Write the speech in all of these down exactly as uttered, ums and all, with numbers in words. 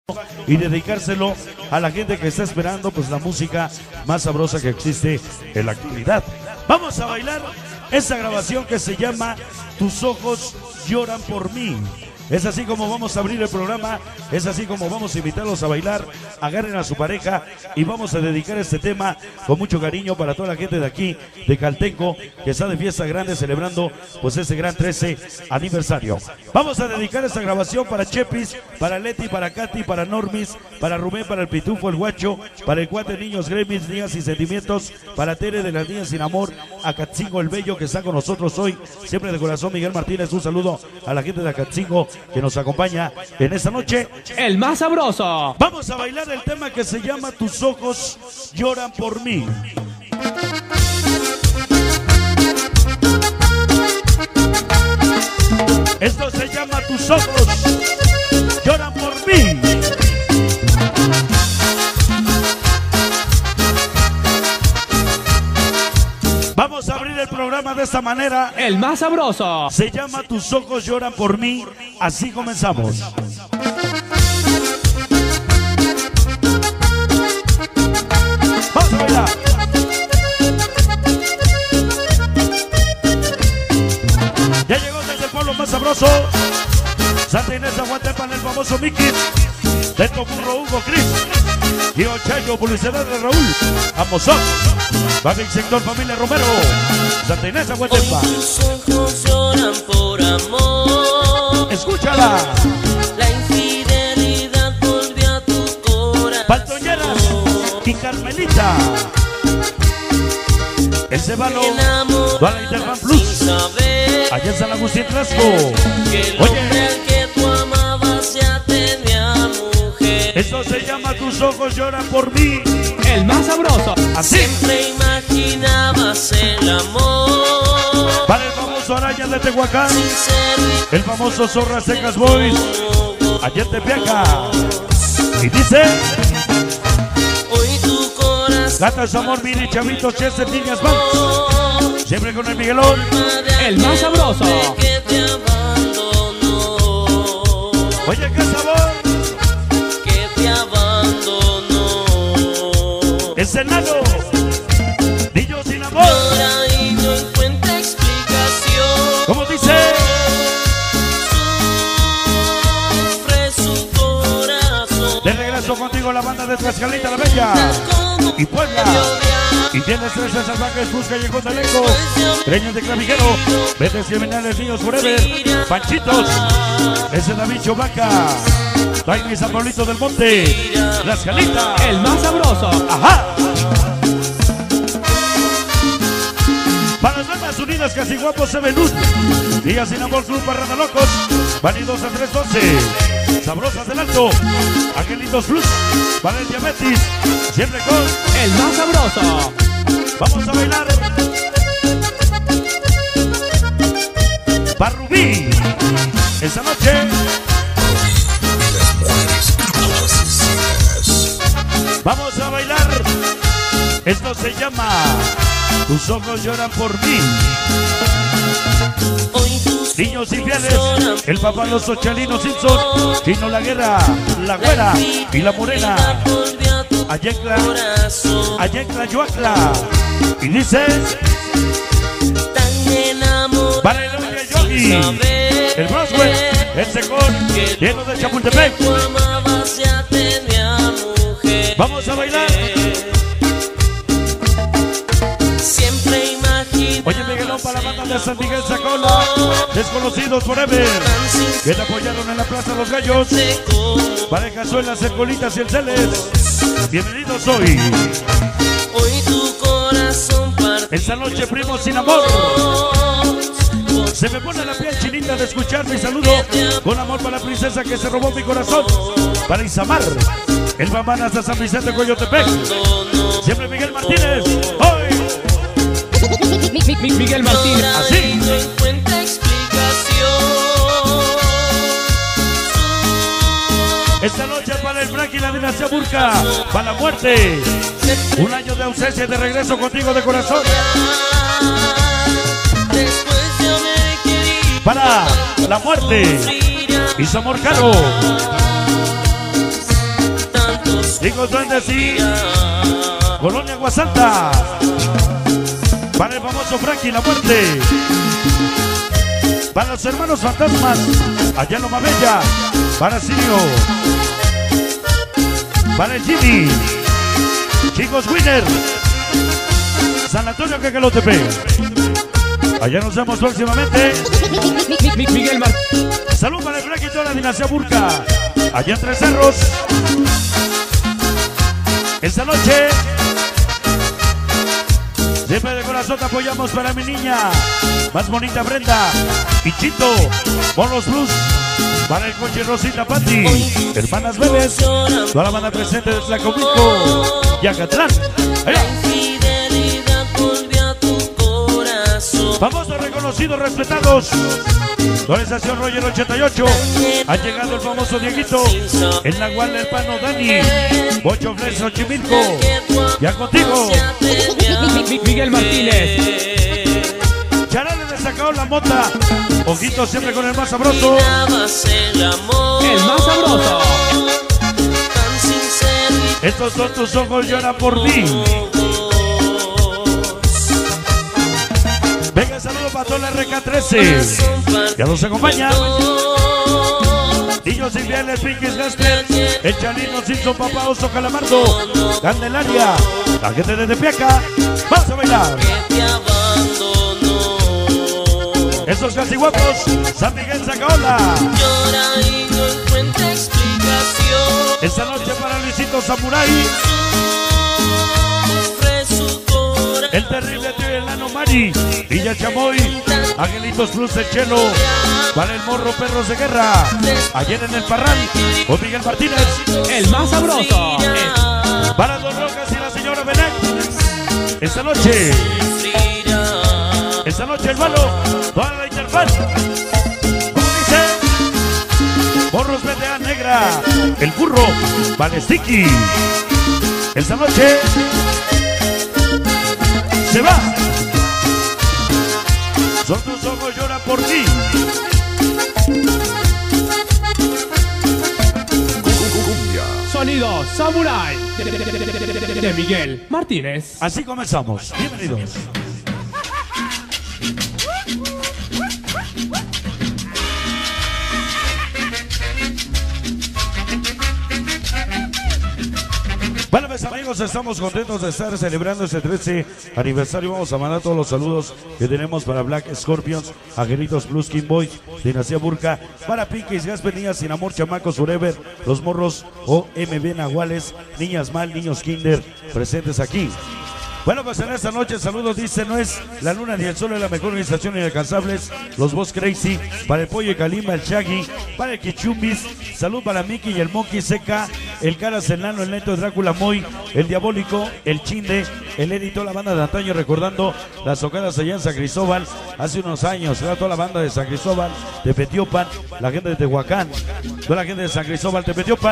y dedicárselo a la gente que está esperando pues la música más sabrosa que existe en la actualidad. Vamos a bailar esa grabación que se llama Tus ojos lloran por mí. Es así como vamos a abrir el programa, es así como vamos a invitarlos a bailar. Agarren a su pareja y vamos a dedicar este tema con mucho cariño para toda la gente de aquí, de Caltenco, que está de fiesta grande celebrando pues ese gran trece aniversario. Vamos a dedicar esta grabación para Chepis, para Leti, para Katy, para Normis, para Rubén, para el Pitufo, el Guacho, para el Cuate, Niños Gremis, Niñas Sin Sentimientos, para Tere de las Niñas Sin Amor, a Acatzingo el Bello que está con nosotros hoy, siempre de corazón Miguel Martínez. Un saludo a la gente de Acatzingo que nos acompaña en esta noche. El más sabroso. Vamos a bailar el tema que se llama Tus ojos lloran por mí. Esto se llama Tus ojos lloran por mí. Vamos a abrir el programa de esta manera. El más sabroso. Se llama Tus ojos lloran por mí. Así comenzamos. Vamos a bailar. Ya llegó desde el pueblo más sabroso. Santa Inés Aguantepan, el famoso Mickey. Teto Burro, Hugo, Cris. Y Ochayo, publicidad de Raúl. Amozón. Baja el sector familia Romero. Santa Inés Aguantepan. Hoy tus ojos lloran por amor. Escúchala. La infidelidad volvió a tu corazón. Paltoñeras y Carmelita. Ese balón va a la Interfan Plus. Allá en San Agustín Trasco. Oye, que tú amabas ya tenía mujer. esto se llama Tus ojos lloran por mí. El más sabroso. Así. Siempre imaginabas el amor. Para el famoso Araña de Tehuacán. Sincero El famoso Zorra Secas Boys. Allá en Tepeaca. Y dice: hoy tu corazón. Gatas Amor, Mini, Chavitos, Chester, Niñas Banks. Siempre con el Miguelón. El más sabroso. Que te abandonó. Oye, qué sabor. Que te abandonó. Es enano. Niños sin amor. Llora y no encuentra explicación. ¿Cómo dice? Sufre su corazón. De regreso contigo la banda de Tlaxcalita la Bella y Puebla. Y tienes trece salvajes, busca y Callejón del Eco. Treños de Clavijero. Vetes criminales, niños forever. Panchitos. Ese David Chovaca. Tiny San Pablito del Monte. Tlaxcalita. El más sabroso. Ajá. Para las Bandas Unidas, Casi Guapos, se Luz. Días Sin Amor, Club Parranda Locos. Válidos a tres doce. Sabrosas del Alto. Angelitos Plus. Para el Diabetes. Siempre con El más sabroso. Vamos a bailar. Para Rubí. Esta noche. Vamos a bailar. Esto se llama Tus ojos lloran por mí. Hoy tus Niños infieles, el papá los ochalinos Simpson, Chino la Guerra, la Güera y la Morena. volvió a tu Ayecla, corazón. Ayecla, Yoacla. Y dice: Tan enamorado. para el hombre Yogi, el Broswell, el Secón, lleno de Chapultepec. Tu amabas ya tenía mujer. Vamos a bailar. Siempre imaginé. Oye, Miguelón, para la banda de San Miguel Sacola, Desconocidos Forever, que te apoyaron en la Plaza Los Gallos. Para el Cazuelas, el Colitas y el Celes. Bienvenidos hoy. Hoy tu corazón parte. Esta noche, Primos Sin Amor. Se me pone la piel chinita de escuchar mi saludo. Con amor para la princesa que se robó mi corazón. Para Isamar, el mamán hasta San Vicente, Coyotepec. Siempre Miguel Martínez. Hoy. Miguel Martínez. Así. No encuentra explicación. Esta noche para el Frank y la dinastía Burka. Para la muerte. Un año de ausencia y de regreso contigo de corazón. Después yo me querí. Para la muerte. Y su amor caro. Chicos duendes y Colonia Aguasanta. Para el famoso Frankie La Muerte. Para los hermanos fantasmas, allá en Loma Bella. Para Sirio. Para el Jimmy. Chicos Winner. San Antonio Quequelotepec. Allá nos vemos próximamente. Miguel Martínez. Salud para el Frankie y toda la dinastía Burka. Allá en Tres Cerros. Esta noche siempre de corazón te apoyamos para mi niña más bonita Brenda y Chito, Bonos Blues, para el coche Rosita Patti, hermanas Vélez, toda la banda presente de Tlacomulco y Acatlán. Allá. Famosos, reconocidos, respetados. Organización Roger ochenta y ocho. Ha llegado el famoso Dieguito, el Nahual del Pano Dani, Bocho Fles Xochimilco. Ya contigo. Miguel Martínez. Charales de Sacao La Mota. Ojitos siempre con el más sabroso. El más sabroso. Estos son tus ojos, llora por ti. Venga, saludo para toda la R K trece. Ya nos acompaña. Niños infieles, Pinkies Gasper, el Chalino, Simpson, Papá Oso, Calamardo, Candelaria, la gente de Tepeaca. Vamos a bailar. Esos casi guapos, San Miguel Zacaola. Esta noche para Luisito Samurai. El terrible tío Elano Mari, Villa Chamoy, Angelitos Cruz el Chelo, para el Morro Perros de Guerra, ayer en el Parral, con Miguel Martínez, el más sabroso, para Don Rojas y la señora Benet. Esta noche, esta noche el malo, toda la interfaz, como dice, Morros B T A Negra, el burro, Valestiki. Esta noche se va. Son tus ojos, llora por ti. Sonido Samurai de Miguel Martínez. Así comenzamos. Bienvenidos. Bueno, pues amigos, estamos contentos de estar celebrando este trece aniversario. Vamos a mandar todos los saludos que tenemos para Black Scorpions, Angelitos Plus, King Boy, Dinastía Burka, para Pinkies, Gasper, Niñas Sin Amor, Chamacos Forever, Los Morros, O M B Nahuales, Niñas Mal, Niños Kinder, presentes aquí. Bueno, pues en esta noche saludos, dice, no es la luna ni el sol, es la mejor organización inalcanzables, los Boss Crazy, para el Pollo y Calima, el Shaggy, para el Kichumbis, salud para Mickey y el Monkey Seca, el Caras, el Nano, el Neto, el Drácula Moy, el Diabólico, el Chinde, el Eri, toda la banda de antaño, recordando las tocadas allá en San Cristóbal, hace unos años, era toda la banda de San Cristóbal, de Petiopan, la gente de Tehuacán, toda la gente de San Cristóbal, de Petiopan.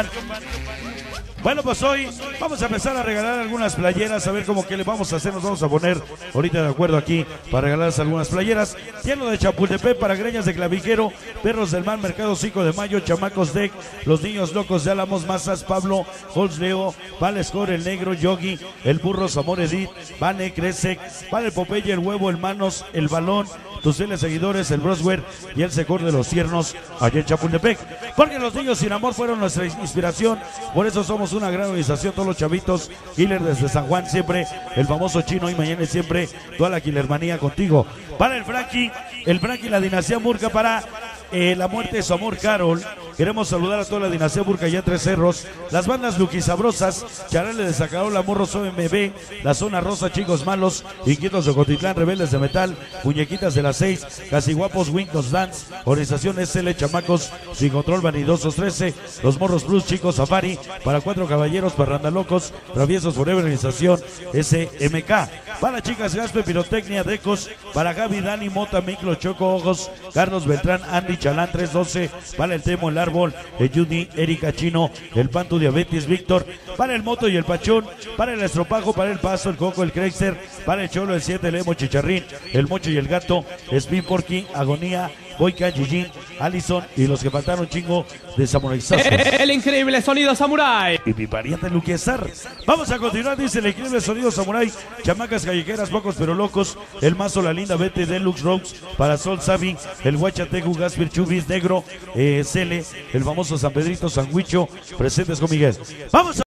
Bueno, pues hoy vamos a empezar a regalar algunas playeras, a ver cómo que le vamos a hacer, nos vamos a poner ahorita de acuerdo aquí para regalarles algunas playeras. Tiene de Chapultepec para Greñas de Claviquero, Perros del Mar, Mercado cinco de Mayo, Chamacos Deck, Los Niños Locos de Álamos, Mazas, Pablo, Holz Leo, Vale Score, El Negro, Yogi, El Burro, Samor Edith, Vane, Cresec, para el Popeye, El Huevo, El Manos, El Balón, tus fieles seguidores, el Broswer y el Secor de los Tiernos allá en Chapultepec. Porque los niños sin amor fueron nuestra inspiración, por eso somos una gran organización, todos los chavitos, Killer desde San Juan siempre, el famoso Chino y mañana y siempre, toda la Killermanía contigo. Para el Frankie, el Frankie, la dinastía Burka, para eh, la muerte de su amor Carol. Queremos saludar a toda la dinastía Burka allá en Tres Cerros, las bandas Luqui Sabrosas, Charales de Zacaola, Morros O M B, la Zona Rosa, Chicos Malos, Inquietos de Ocotitlán, Rebeldes de Metal, Muñequitas de las Seis, Casi Guapos, Windows Dance, Organización S L, Chamacos Sin Control, Vanidosos trece, Los Morros Plus, Chicos Safari, para Cuatro Caballeros, Parranda Locos, Traviesos Forever, Organización S M K, para Chicas Gaspe, Pirotecnia, Decos, para Gaby, Dani, Mota, Miclo, Choco, Ojos, Carlos Beltrán, Andy, Chalán, tres doce, para el Temo, el Árbol, el Judy, Erika Chino, el Panto, Diabetes, Víctor, para el Moto y el Pachón, para el Estropajo, para el Paso, el Coco, el Creister, para el Cholo, el siete, el Emo, Chicharrín, el Mocho y el Gato, Spin Porky, Agonía, Boyka, Yijin, Allison y los que faltaron chingo de Samurai Sasuke. El increíble sonido samurai. Y mi pariente Luquezar. Vamos a continuar, dice el increíble sonido samurai. Chamacas callejeras, pocos pero locos. El mazo, la linda Vete, Deluxe Rocks, para Sol Sabi, el Huachategu, Gaspir, Chubis, Negro, eh, Cele, el famoso San Pedrito, Sanguicho, presentes con Miguel. Vamos a